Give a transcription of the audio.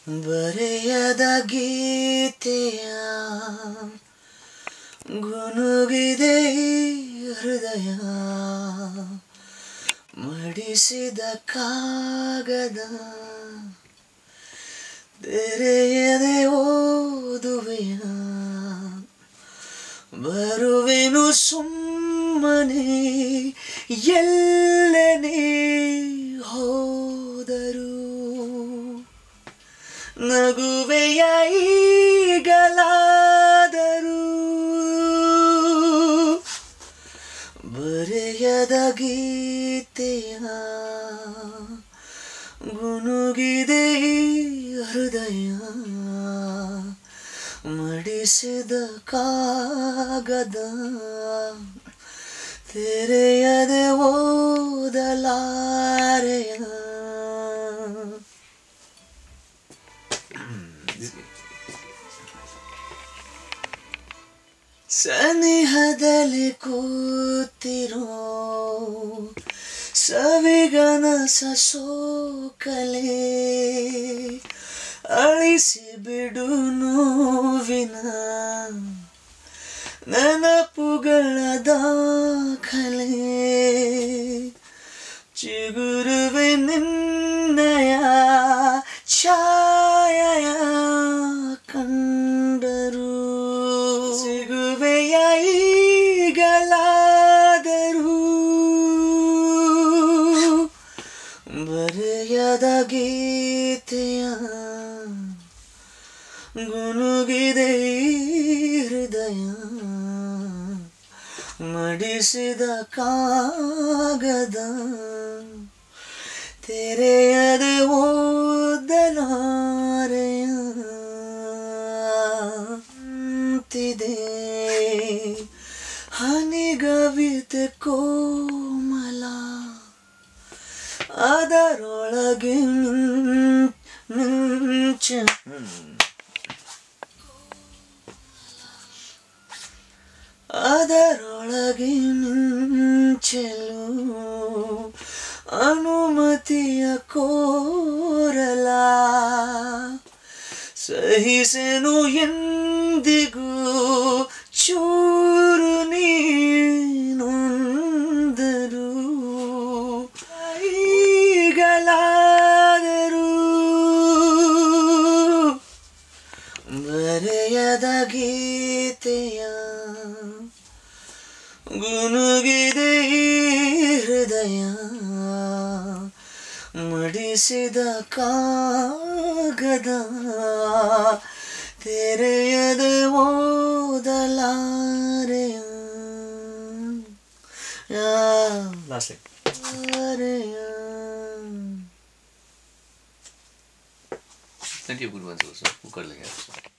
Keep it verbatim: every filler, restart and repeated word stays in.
ಬರೆಯದ ಗೀತೆಯ ಗುನುಗಿದೆ ಈ ಹೃದಯ ಮಡಿಸಿದ ಕಾಗದ ತೆರೆಯದೆ ಓದುವೆಯ ಬರುವೆನು ಸುಮ್ಮನೆ ಎಲ್ಲೆ ನೀ ಹೋದರು ನಗುವೆಯ ಈಗಲಾದರೂ ಬರೆಯದ ಗೀತೆಯ ಗುನುಗಿದೆ ಈ ಹೃದಯ ಮಡಿಸಿದ ಕಾಗದ ತೆರೆಯದೆ ಓದಲಾರೆಯ ಸನಿಹದಲ್ಲಿ ಕೂತಿರೋ ಸವಿಗನಸ ಸೋಕಲೆ ಅಳಿಸಿ ಬಿಡು ನೋವಿನ ನೆನಪುಗಳ ದಾಖಲೆ ಚಿಗುರುವೆ ನಿನ್ನಯ ಛಾಯೆಯ ಕಂಡರು ಸಿಗುವೆಯ ಈಗಲಾದರೂ ಬರೆಯದ ಗೀತೆಯ ಗುನುಗಿದೆ ಈ ಹೃದಯ ಮಡಿಸಿದ ಕಾಗದ ತೆರೆಯದೆ ಓದಲಾರೆಯ ಅಂತಿದೆ ಹನಿಗವಿತೆ ಕೋಮಲ ಅದರೊಳಗೆ ಮಿಂಚ ಅದರೊಳಗೆ ಮಿಂಚಲು ಅನುಮತಿಯ ಕೋರಲ ಸಹಿಸೆನು ಎಂದಿಗೂ ಚೂರು ನೀನೊಂದರು ಈಗಲಾದರೂ ಬರೆಯದ ಗೀತೆಯ ಗುನುಗಿದೆ ಈ ಹೃದಯ ಮಡಿಸಿದ ಕಾಗದ ತೆರೆಯದೆ ಓದಲಾರೆಯ Lastly. Plenty of good ones also. Who got like that?